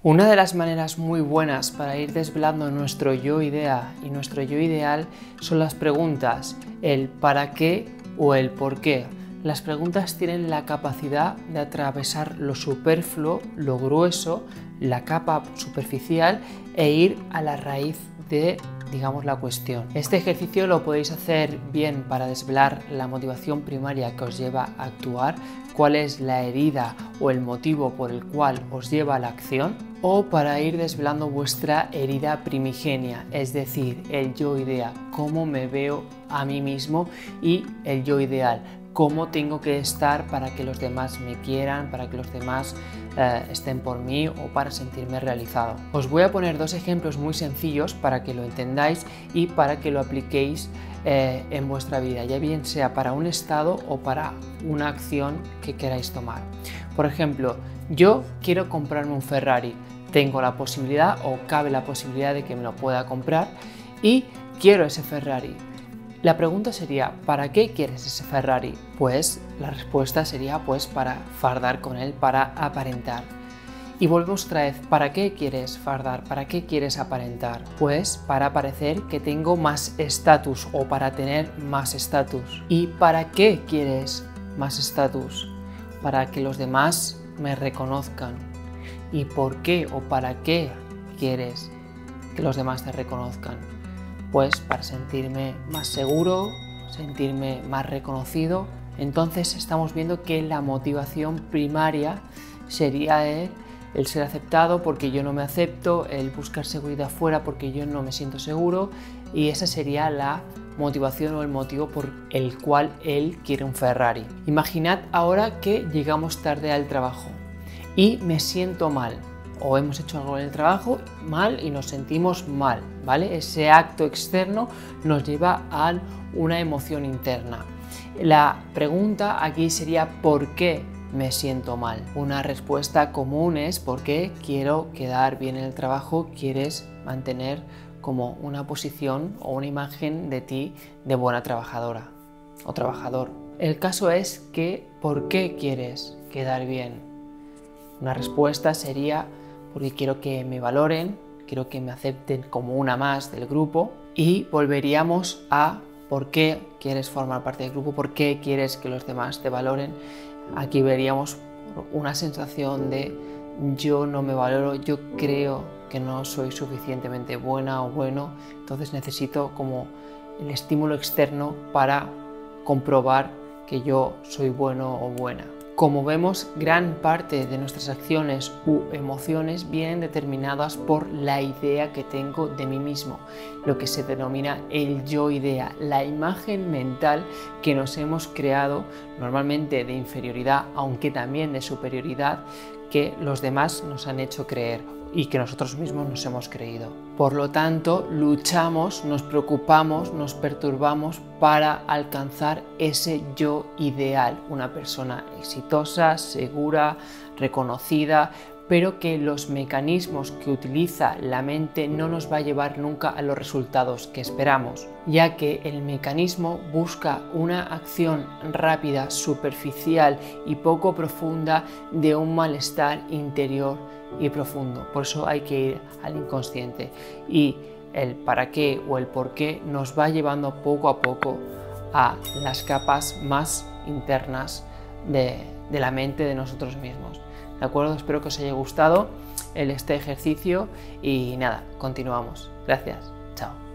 Una de las maneras muy buenas para ir desvelando nuestro yo idea y nuestro yo ideal son las preguntas, el para qué o el por qué. Las preguntas tienen la capacidad de atravesar lo superfluo, lo grueso, la capa superficial e ir a la raíz de, digamos, la cuestión. Este ejercicio lo podéis hacer bien para desvelar la motivación primaria que os lleva a actuar, cuál es la herida o el motivo por el cual os lleva a la acción, o para ir desvelando vuestra herida primigenia, es decir, el yo idea, cómo me veo a mí mismo, y el yo ideal, cómo tengo que estar para que los demás me quieran, para que los demás estén por mí o para sentirme realizado. Os voy a poner dos ejemplos muy sencillos para que lo entendáis y para que lo apliquéis en vuestra vida, ya bien sea para un estado o para una acción que queráis tomar. Por ejemplo, yo quiero comprarme un Ferrari, tengo la posibilidad o cabe la posibilidad de que me lo pueda comprar y quiero ese Ferrari. La pregunta sería, ¿para qué quieres ese Ferrari? Pues la respuesta sería para fardar con él, para aparentar. Y volvemos otra vez, ¿para qué quieres fardar? ¿Para qué quieres aparentar? Pues para parecer que tengo más estatus o para tener más estatus. ¿Y para qué quieres más estatus? Para que los demás me reconozcan. ¿Y por qué o para qué quieres que los demás te reconozcan? Pues para sentirme más seguro, sentirme más reconocido. Entonces estamos viendo que la motivación primaria sería el ser aceptado porque yo no me acepto, el buscar seguridad fuera porque yo no me siento seguro, y esa sería la motivación o el motivo por el cual él quiere un Ferrari. Imaginad ahora que llegamos tarde al trabajo y me siento mal, o hemos hecho algo en el trabajo mal y nos sentimos mal, ¿vale? Ese acto externo nos lleva a una emoción interna. La pregunta aquí sería ¿por qué me siento mal? Una respuesta común es porque quiero quedar bien en el trabajo, quieres mantener como una posición o una imagen de ti de buena trabajadora o trabajador. El caso es que ¿por qué quieres quedar bien? Una respuesta sería porque quiero que me valoren, quiero que me acepten como una más del grupo, y volveríamos a por qué quieres formar parte del grupo, por qué quieres que los demás te valoren. Aquí veríamos una sensación de yo no me valoro, yo creo que no soy suficientemente buena o bueno, entonces necesito como el estímulo externo para comprobar que yo soy bueno o buena. Como vemos, gran parte de nuestras acciones u emociones vienen determinadas por la idea que tengo de mí mismo, lo que se denomina el yo idea, la imagen mental que nos hemos creado, normalmente de inferioridad, aunque también de superioridad, que los demás nos han hecho creer y que nosotros mismos nos hemos creído. Por lo tanto, luchamos, nos preocupamos, nos perturbamos para alcanzar ese yo ideal, una persona exitosa, segura, reconocida, pero que los mecanismos que utiliza la mente no nos va a llevar nunca a los resultados que esperamos, ya que el mecanismo busca una acción rápida, superficial y poco profunda de un malestar interior y profundo. Por eso hay que ir al inconsciente, y el para qué o el por qué nos va llevando poco a poco a las capas más internas de la mente de nosotros mismos. ¿De acuerdo? Espero que os haya gustado este ejercicio y nada, continuamos. Gracias. Chao.